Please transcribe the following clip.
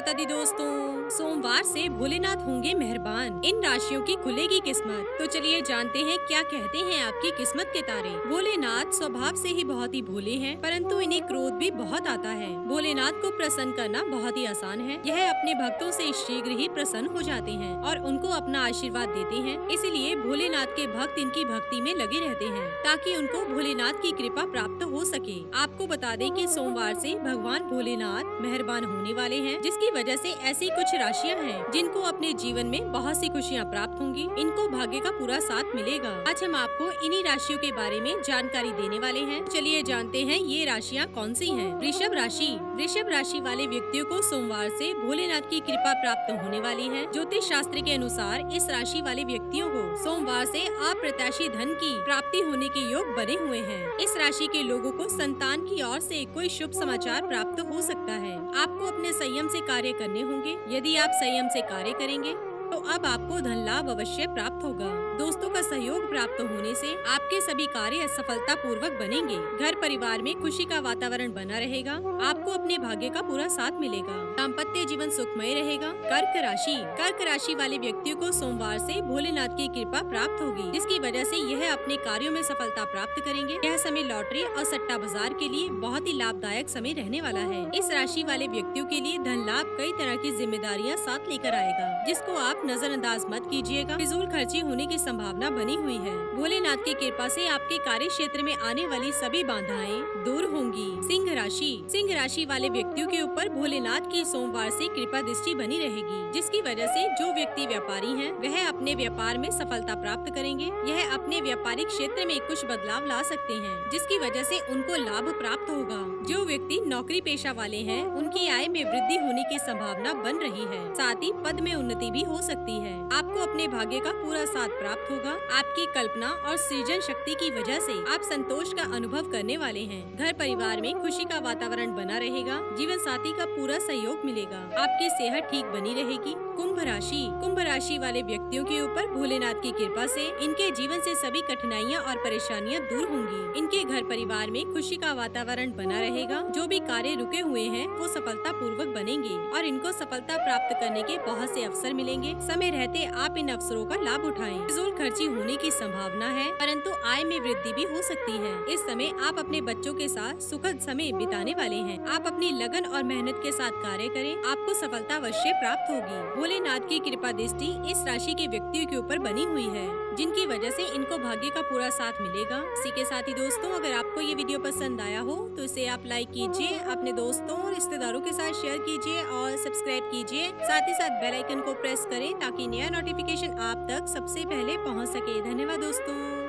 माता दी दोस्तों, सोमवार से भोलेनाथ होंगे मेहरबान, इन राशियों की खुलेगी किस्मत। तो चलिए जानते हैं क्या कहते हैं आपकी किस्मत के तारे। भोलेनाथ स्वभाव से ही बहुत ही भोले हैं, परंतु इन्हें क्रोध भी बहुत आता है। भोलेनाथ को प्रसन्न करना बहुत ही आसान है। यह अपने भक्तों से शीघ्र ही प्रसन्न हो जाते हैं और उनको अपना आशीर्वाद देते हैं। इसीलिए भोलेनाथ के भक्त इनकी भक्ति में लगे रहते हैं ताकि उनको भोलेनाथ की कृपा प्राप्त हो सके। आपको बता दें कि सोमवार से भगवान भोलेनाथ मेहरबान होने वाले हैं, जिसकी वजह से ऐसी कुछ राशियां हैं जिनको अपने जीवन में बहुत सी खुशियां प्राप्त होंगी। इनको भाग्य का पूरा साथ मिलेगा। आज हम आपको इन्हीं राशियों के बारे में जानकारी देने वाले हैं। चलिए जानते हैं ये राशियां कौन सी हैं। वृषभ राशि। वृषभ राशि वाले व्यक्तियों को सोमवार से भोलेनाथ की कृपा प्राप्त होने वाली है। ज्योतिष शास्त्र के अनुसार इस राशि वाले व्यक्तियों को सोमवार से अप्रत्याशी धन की प्राप्ति होने के योग बने हुए हैं। इस राशि के लोगों को संतान की ओर से कोई शुभ समाचार प्राप्त हो सकता है। आपको अपने संयम से कार्य करने होंगे। यदि आप संयम से कार्य करेंगे तो अब आपको धन लाभ अवश्य प्राप्त होगा। दोस्तों का सहयोग प्राप्त होने से आपके सभी कार्य सफलता पूर्वक बनेंगे। घर परिवार में खुशी का वातावरण बना रहेगा। आपको अपने भाग्य का पूरा साथ मिलेगा। दाम्पत्य जीवन सुखमय रहेगा। कर्क राशि। कर्क राशि वाले व्यक्तियों को सोमवार से भोलेनाथ की कृपा प्राप्त होगी, जिसकी वजह से यह अपने कार्यों में सफलता प्राप्त करेंगे। यह समय लॉटरी और सट्टा बाजार के लिए बहुत ही लाभदायक समय रहने वाला है। इस राशि वाले व्यक्तियों के लिए धन लाभ कई तरह की जिम्मेदारियां साथ लेकर आएगा, जिसको आप नजरअंदाज मत कीजिएगा। फिजूल खर्ची होने की संभावना बनी हुई है। भोलेनाथ की कृपा से आपके कार्य क्षेत्र में आने वाली सभी बाधाएं दूर होंगी। सिंह राशि। सिंह राशि वाले व्यक्तियों के ऊपर भोलेनाथ की सोमवार से कृपा दृष्टि बनी रहेगी, जिसकी वजह से जो व्यक्ति व्यापारी हैं, वह अपने व्यापार में सफलता प्राप्त करेंगे। यह अपने व्यापारिक क्षेत्र में कुछ बदलाव ला सकते हैं, जिसकी वजह से उनको लाभ प्राप्त होगा। जो व्यक्ति नौकरी पेशा वाले हैं, उनकी आय में वृद्धि होने की संभावना बन रही है। साथ ही पद में उन्नति भी हो सकती है। आपको अपने भाग्य का पूरा साथ प्राप्त होगा। आपकी कल्पना और सृजन शक्ति की वजह से आप संतोष का अनुभव करने वाले हैं। घर परिवार में खुशी का वातावरण बना रहेगा। जीवन साथी का पूरा सहयोग मिलेगा। आपकी सेहत ठीक बनी रहेगी। कुंभ राशि। कुंभ राशि वाले व्यक्तियों के ऊपर भोलेनाथ की कृपा से इनके जीवन से सभी कठिनाइयां और परेशानियां दूर होंगी। इनके घर परिवार में खुशी का वातावरण बना रहेगा। जो भी कार्य रुके हुए हैं वो सफलता पूर्वक बनेंगे और इनको सफलता प्राप्त करने के बहुत से अवसर मिलेंगे। समय रहते आप इन अवसरों का लाभ उठाएं। फिजूल खर्ची होने की संभावना है, परंतु आय में वृद्धि भी हो सकती है। इस समय आप अपने बच्चों के साथ सुखद समय बिताने वाले हैं। आप अपनी लगन और मेहनत के साथ कार्य करें, आपको सफलता अवश्य प्राप्त होगी। भोलेनाथ की कृपा दृष्टि इस राशि के व्यक्तियों के ऊपर बनी हुई है, जिनकी वजह से इनको भाग्य का पूरा साथ मिलेगा। इसी के साथ ही दोस्तों, अगर आपको ये वीडियो पसंद आया हो तो इसे आप लाइक कीजिए, अपने दोस्तों और रिश्तेदारों के साथ शेयर कीजिए और सब्सक्राइब कीजिए। साथ ही साथ बेल आइकन को प्रेस करें ताकि नया नोटिफिकेशन आप तक सबसे पहले पहुंच सके। धन्यवाद दोस्तों।